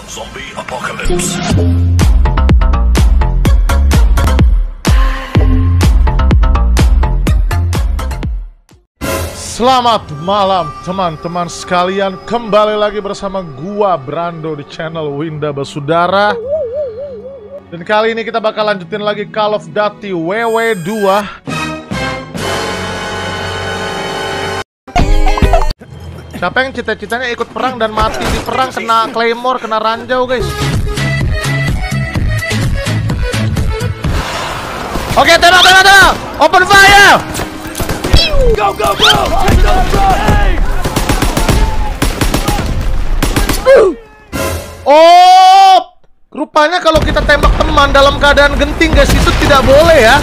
Zombie Apocalypse. Selamat malam teman-teman sekalian, kembali lagi bersama gua Brando di channel Winda Basudara. Dan kali ini kita bakal lanjutin lagi Call of Duty WW2. Siapa yang cita-citanya ikut perang dan mati di perang, kena claymore, kena ranjau guys. Oke, tembak. Open fire. Go, go, go! Go, go! Oh, rupanya kalau kita tembak teman dalam keadaan genting guys, itu tidak boleh ya.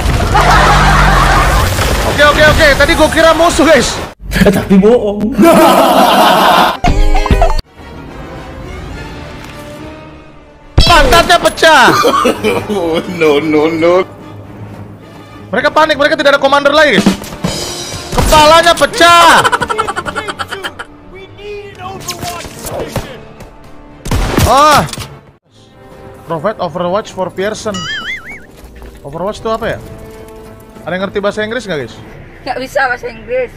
Oke. Tadi gue kira musuh guys. Tapi bohong. Pantatnya pecah. No. Mereka panik, mereka tidak ada commander lagi guys. Kepalanya pecah. Oh, provide Overwatch for Pearson. Overwatch itu apa ya? Ada yang ngerti bahasa Inggris nggak guys? Nggak bisa bahasa Inggris.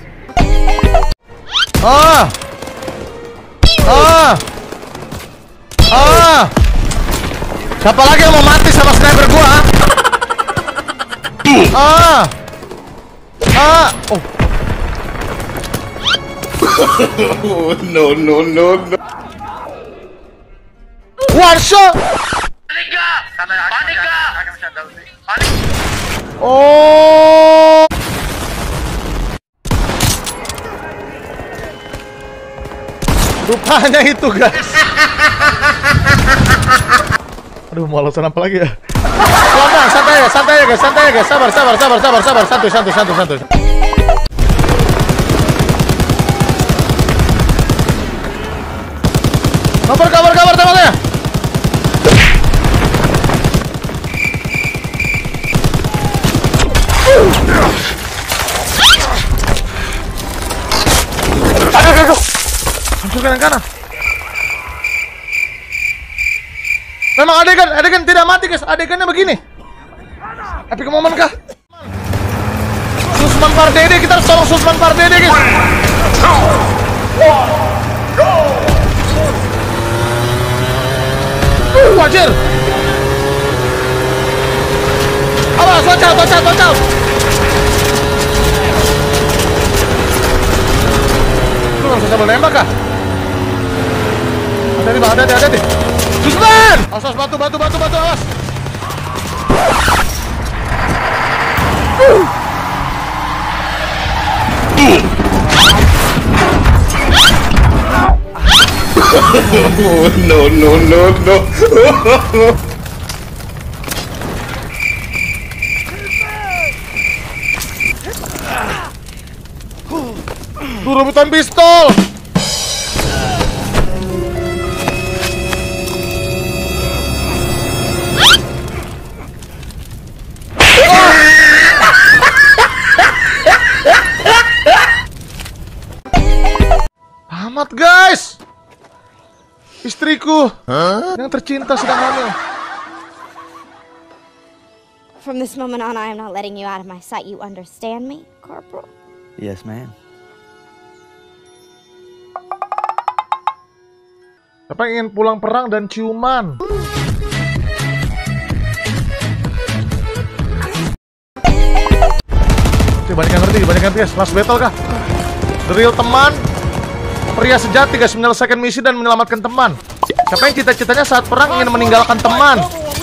Siapa lagi yang mau mati sama sniper gua? No. One shot. Oh. Rupanya itu guys. Aduh, mau alasan apa lagi ya? Pelan-pelan, santai ya guys, sabar, santuy. Kabar teman-teman. Aduh. Hancur kanan. Memang adegan tidak mati guys, adegannya begini. Epic moment kah? Susman Pardede, kita harus tolong Susman Pardede guys. Wajir. Awas, watch out. Lu gak bisa sambil nembak kah? Hati-hati. Susman! Awas, batu, awas. No. Tuh, rebutan pistol. Amat guys. Istriku yang tercinta sedang hamil. From this moment on, I am not letting you out of my sight. You understand me, Corporal? Yes, ma'am. Siapa yang ingin pulang perang dan ciuman? Banyak yang ngerti guys. Last battle kah? The real teman, pria sejati guys, menyelesaikan misi dan menyelamatkan teman. Siapa yang cita-citanya saat perang ingin meninggalkan teman?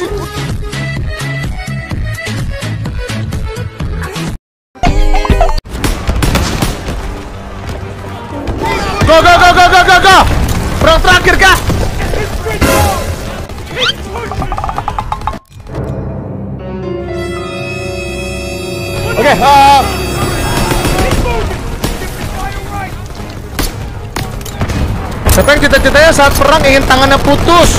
Go! Perang terakhir kah? Oke, siapa yang cita-citanya saat perang ingin tangannya putus?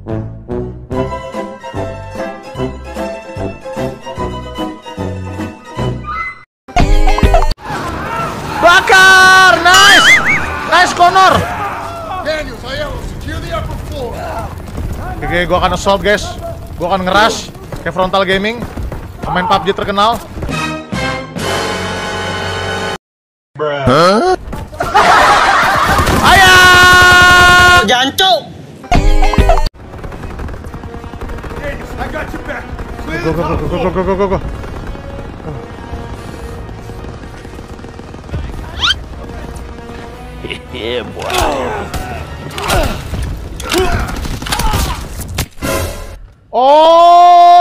Bakar! Nice! Nice, Connor! Daniels, I secure the upper floor. Oke, gua akan assault guys. Gua akan ngerush kayak Frontal Gaming, pemain PUBG terkenal. Ayah! Jancuk. I got your back. Clear Go, the go, go, tunnel. go, go, go, go, go. Yeah, boy. Oh,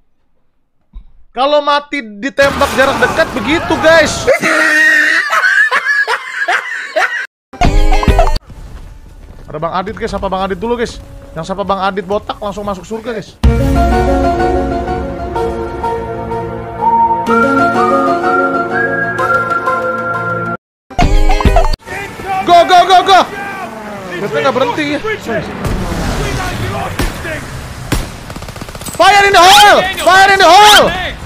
kalau mati ditembak jarak dekat begitu guys. Ada Bang Adit guys, sapa Bang Adit dulu guys. Yang sapa Bang Adit botak langsung masuk surga guys. Go go go go. Kita nggak berhenti ya. Fire in the hole! Fire in the hole!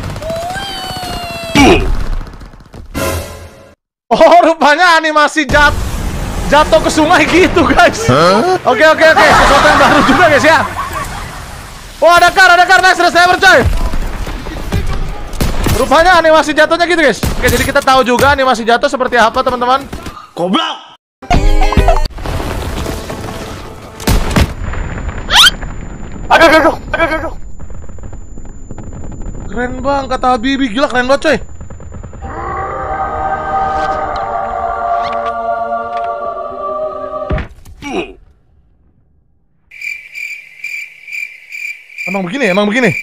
Oh, rupanya animasi jatuh ke sungai gitu, guys. Oke. Sesuatu yang baru juga, guys ya. Oh, ada car, nice, reservoir coy. Rupanya animasi jatuhnya gitu, guys. Oke, jadi kita tahu juga animasi jatuh seperti apa, teman-teman. Goblok. Aduh. Keren bang, kata Habibie, gila keren banget coy. Emang begini.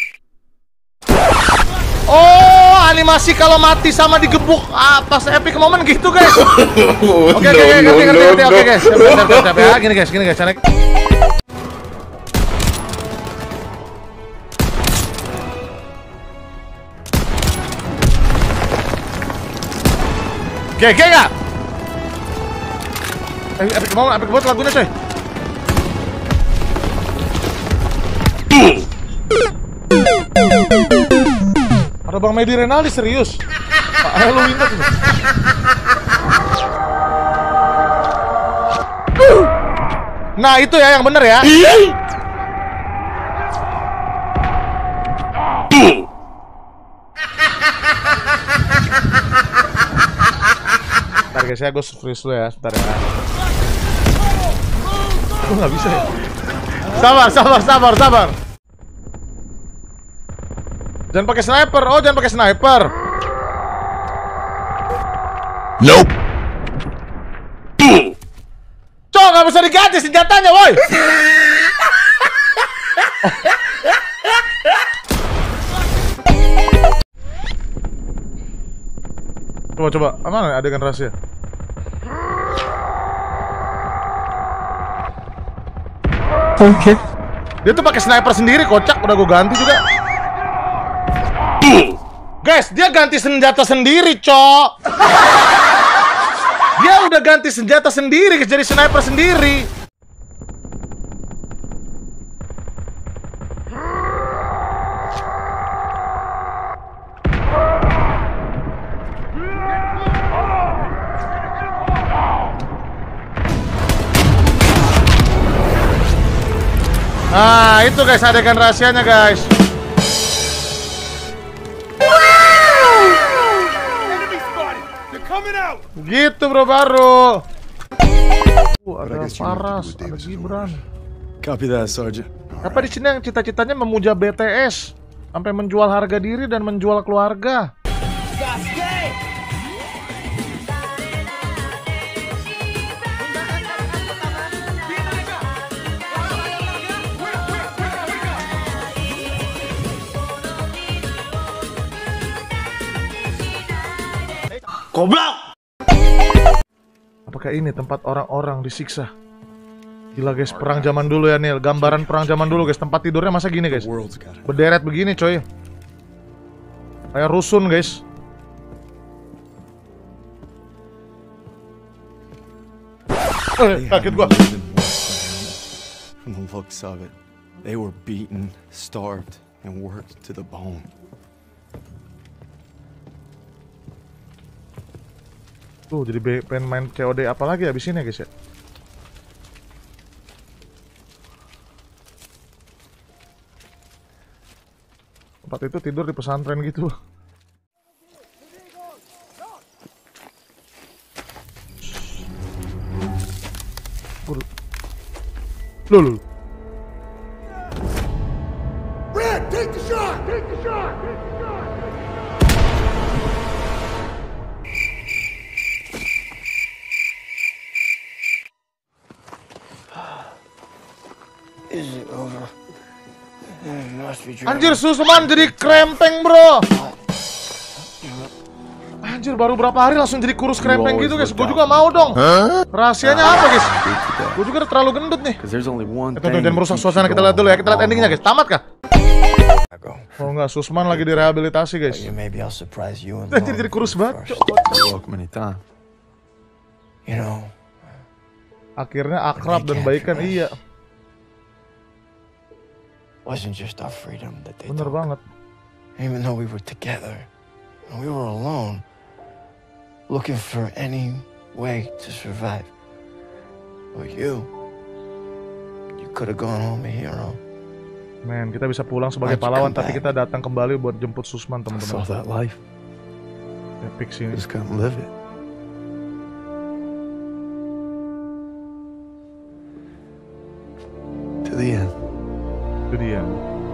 Oh, animasi kalau mati sama digebuk pas epic moment gitu guys. Oke, ngerti guys. Siap ya. Gini guys, cari. Oke nggak? Epic banget lagunya coy. Ada Bang Medi Renaldi serius. Pak Halloween tuh. Nah itu ya yang bener ya. Bentar guys ya, gue freeze dulu ya, bentar ya. Gue nggak bisa ya. Sabar. Jangan pakai sniper. Oh, jangan pakai sniper. Nope. Cok, nggak bisa diganti senjatanya, woi. Coba. Mana adegan rahasia? Oke. Dia tuh pakai sniper sendiri, kocak. Udah gue ganti juga. Guys, dia ganti senjata sendiri, cok. Dia udah ganti senjata sendiri, jadi sniper sendiri. Nah, itu guys adegan rahasianya, guys. Gitu bro baru. Ada Faras, ada Gibran. Copy that, Sergeant. Apa di sini yang cita-citanya memuja BTS sampai menjual harga diri dan menjual keluarga? Goblok. Apakah ini tempat orang-orang disiksa? Gila guys, perang zaman dulu ya Nil. Gambaran perang zaman dulu guys. Tempat tidurnya masa gini guys. Berderet begini coy. Kayak rusun guys. Kaget gua. From the looks of it, they were beaten, starved, and worked to the bone. Tuh, jadi pengen main COD apa lagi abis ini ya guys ya? Tempat itu tidur di pesantren gitu. Loh. Red, take the shot! Take the shot! Take the shot! Is it over? It must be Anjir, Susman jadi krempeng, bro. Anjir, baru berapa hari langsung jadi kurus krempeng gitu, guys. Gue juga mau dong. Rahasianya apa, guys? Gue juga udah terlalu gendut nih. Tunggu, jangan merusak suasana. Kita lihat dulu ya. Kita lihat endingnya, guys. Tamat kah? Oh enggak, Susman lagi direhabilitasi, guys. Maybe I'll surprise you and Jadi kurus banget. Welcome anytime. You know, Akhirnya akrab dan baikan, iya. wasn't just our freedom that they Bener took. banget. Even though we were together, and we were alone, looking for any way to survive. But you could have gone home a hero. Men, kita bisa pulang sebagai pahlawan, tapi kita datang kembali buat jemput Susman, I saw teman-teman. that life. Epic sih ini. Just couldn't live it. To the end. Itu dia.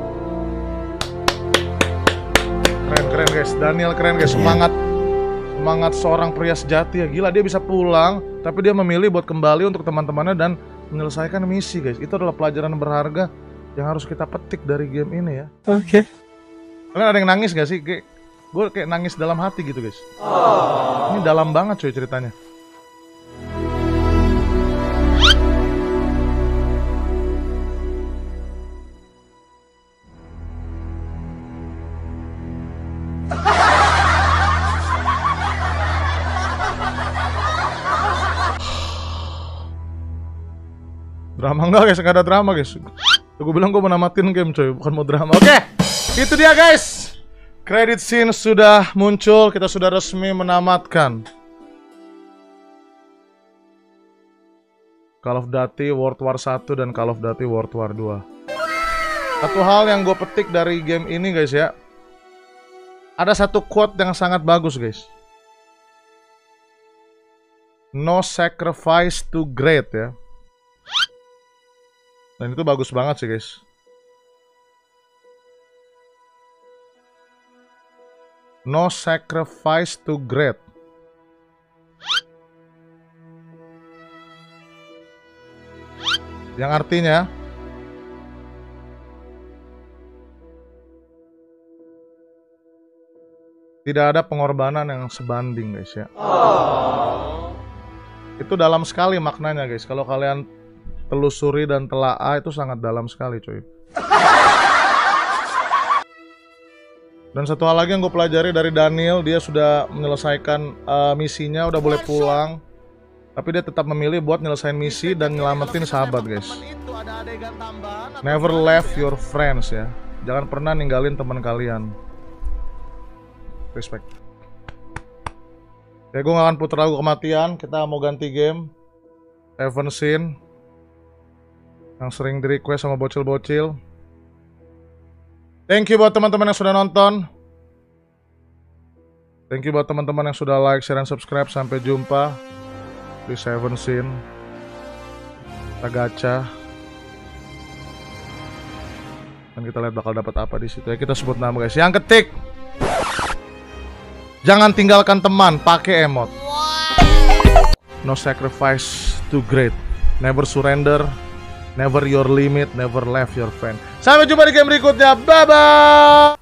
Keren guys, Daniel keren guys, semangat seorang pria sejati ya, gila dia bisa pulang, tapi dia memilih buat kembali untuk teman-temannya dan menyelesaikan misi guys. Itu adalah pelajaran berharga yang harus kita petik dari game ini ya. Okay. Kalian ada yang nangis gak sih? Gue kayak nangis dalam hati gitu guys. Ini dalam banget cuy ceritanya. Drama enggak guys, nggak ada drama guys. Gue bilang gue mau namatin game coy, bukan mau drama. Oke, itu dia guys. Credit scene sudah muncul, kita sudah resmi menamatkan Call of Duty World War 1 dan Call of Duty World War 2. Satu hal yang gue petik dari game ini guys ya, ada satu quote yang sangat bagus guys. No sacrifice too great ya. Dan itu bagus banget sih guys. No sacrifice too great. Yang artinya tidak ada pengorbanan yang sebanding guys ya. Itu dalam sekali maknanya guys. Kalau kalian telusuri dan telaah itu sangat dalam sekali cuy. Dan satu hal lagi yang gue pelajari dari Daniel, dia sudah menyelesaikan misinya, udah boleh pulang. Tapi dia tetap memilih buat nyelesain misi dan nyelamatin sahabat guys. Never left your friends ya. Jangan pernah ninggalin teman kalian. Respect. Ya gue gak akan putar lagu kematian, kita mau ganti game. Heaven Scene yang sering di request sama bocil-bocil. Thank you buat teman-teman yang sudah nonton. Thank you buat teman-teman yang sudah like, share, dan subscribe. Sampai jumpa di Heaven Scene. Kita gacha. Dan kita lihat bakal dapat apa di situ ya. Kita sebut nama guys. Yang ketik. Jangan tinggalkan teman, pakai emot. No sacrifice too great. Never surrender. Never your limit, never left your friend. Sampai jumpa di game berikutnya. Bye bye.